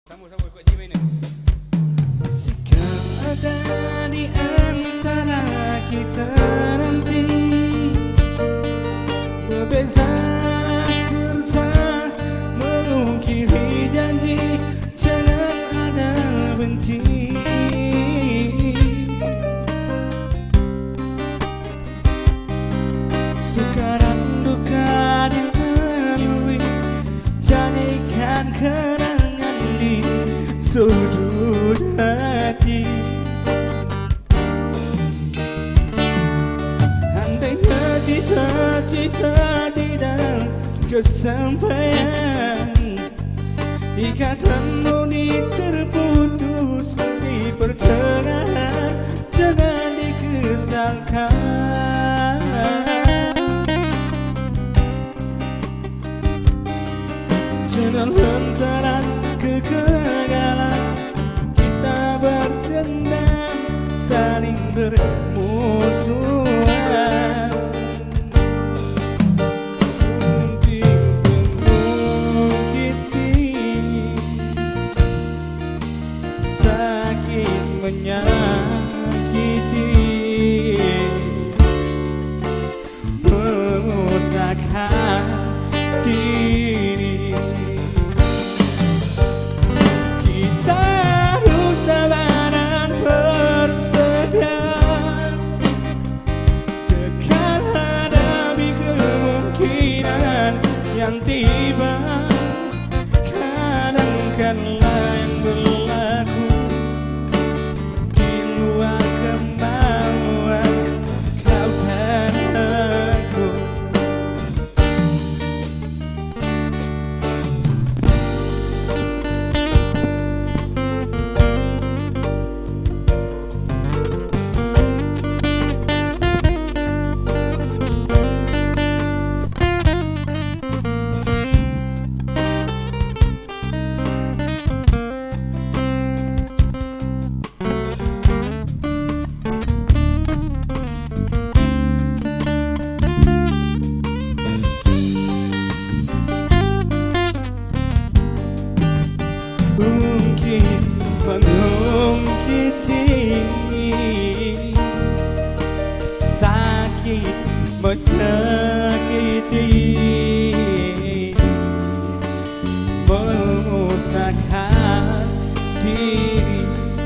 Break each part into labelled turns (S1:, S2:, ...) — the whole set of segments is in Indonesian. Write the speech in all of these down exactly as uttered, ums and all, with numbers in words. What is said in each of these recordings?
S1: Sama-sama ikut G minor.
S2: Sikap ada di antara kita nanti berbeza serta mengungkiri janji, jangan ada benci. Suka dan duka dilalui, jadikan kenangan di sudut hati. Andainya cita-cita tidak kesampaian, ikatan murni terputus di pertengahan, jangan dikesalkan. Jangan lantaran kegagalan kita berdendam, saling bermusuhan. Mungkin menyakiti, sakit menyakiti, memusnahkan diri. Yang tiba kadang-kadang yang berlaku di luar kemauan kau dan aku. Mungkin mengungkiti, sakit menyakiti, memusnahkan diri.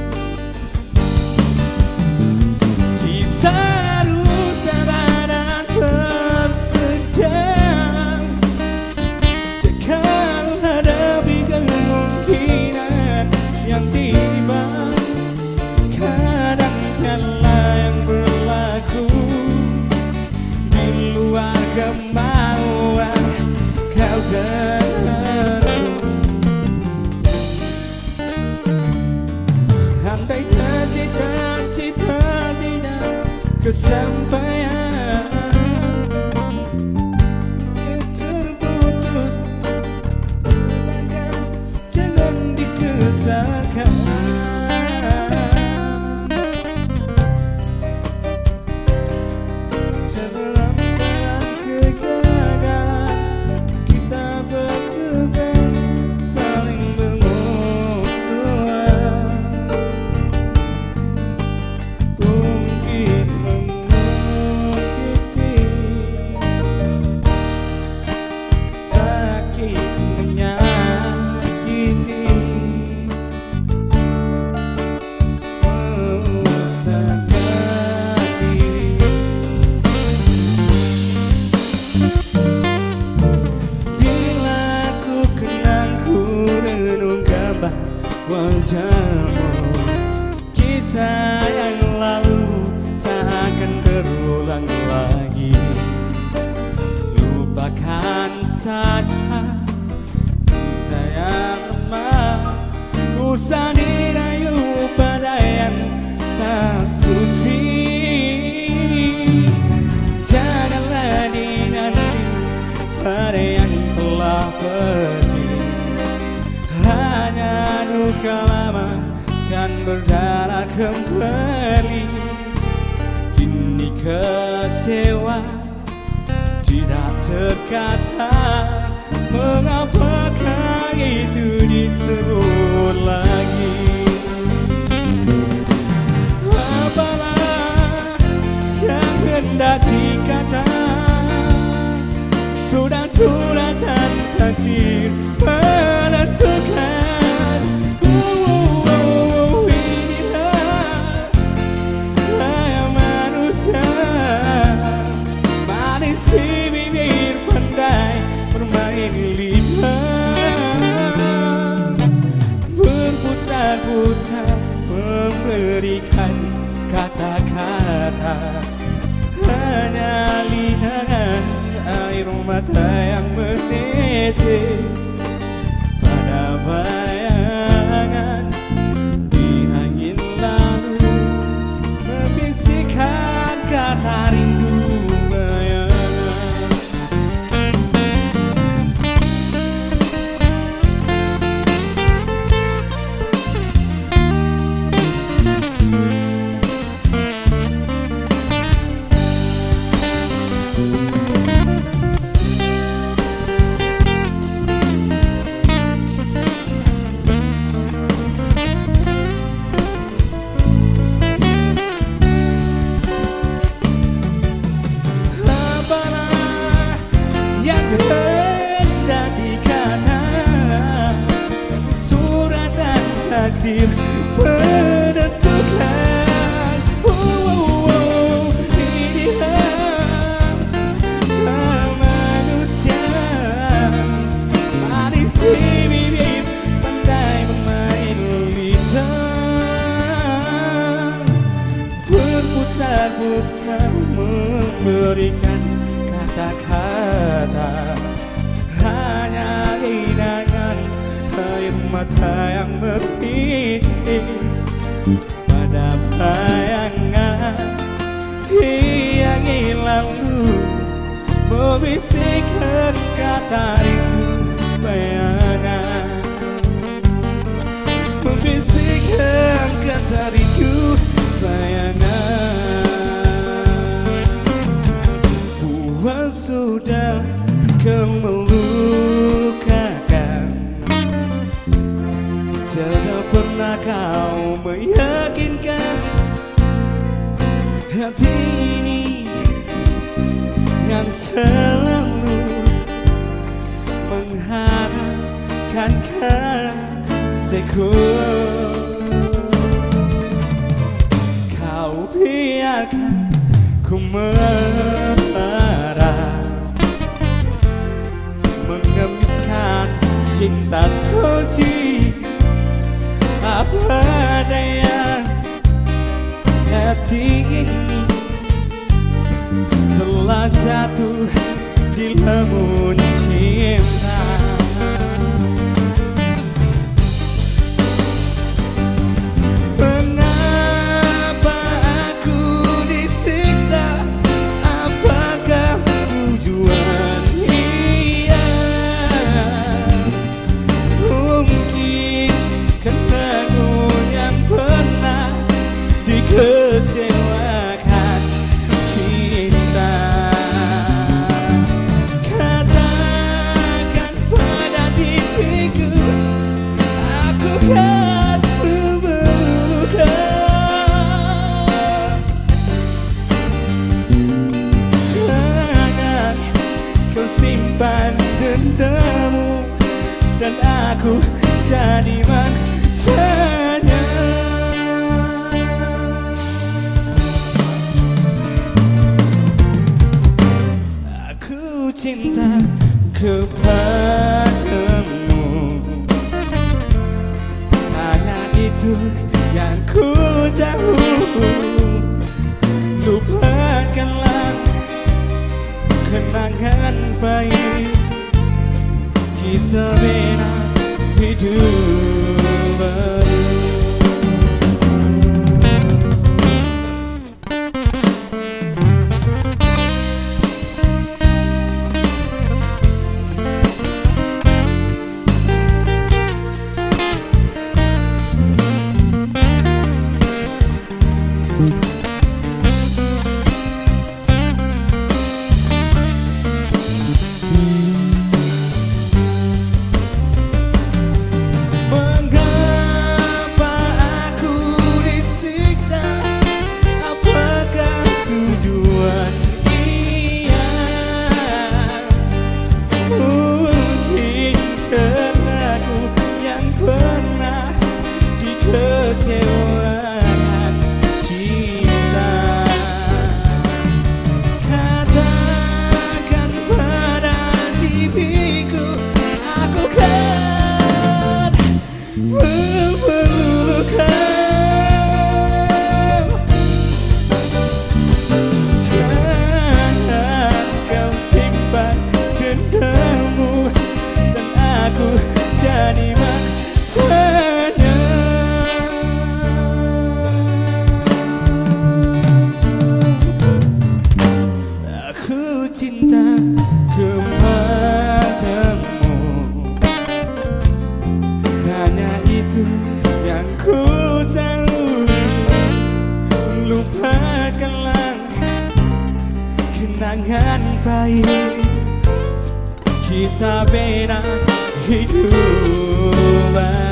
S2: Kita harus sabar dan bersedang, jangan hadapi kemungkinan yang tiba, kadang-kala yang berlaku di luar kemauan kau dan aku. Andainya cita-cita tidak kesampaian, terputus jangan dikesalkan. Jangan lantaran kegagalan kita berdebat, saling bermusuhan. Mungkin menyakiti, sakit menyakiti, wajahmu, kisah yang lalu tak akan terulang lagi. Lupakan saja kita yang lemah, usah dirayu pada yang tak sudi. Janganlah dinanti pada yang telah pergi, hanya duka lama kan berdarah kembali. Kini kecewa tidak terkata, mengapakah itu disebut memberikan kata-kata, hanya lihat air mata yang menetes pada bayangan di angin lalu, membisikkan kata rindu bayangan. Hendak dikatakan surat dan takdir menentukan. Oh, oh, oh, ini hak manusia. Mari si bibir pandai bermain lidah, berputar-putar memberikan kata-kata, hanya hidangan air mata yang bertitis pada bayangan yang lalu, membisikkan kata rindu bayangan, membisikkan kata rindu bayangan. Tuhan sudah kau melukakan, tidak pernah kau meyakinkan hati ini yang selalu mengharapkan kasihku. Kau biarkan ku marah, mengemiskan cinta suci apa daya. Hati ini telah jatuh di lembun cinta. Mengapa aku disiksa? Apakah tujuan ia? Mungkin karena aku yang pernah dikecewakan cinta. Katakan pada diriku, aku kan membuka. Jangan kau simpan dendamu, dan aku jadi mangsanya. Aku cinta kepadamu, hanya itu yang ku tahu. Lupakanlah kenangan baik kita bina hidup baru. memerlukan. kenangan baik kita beda hidup.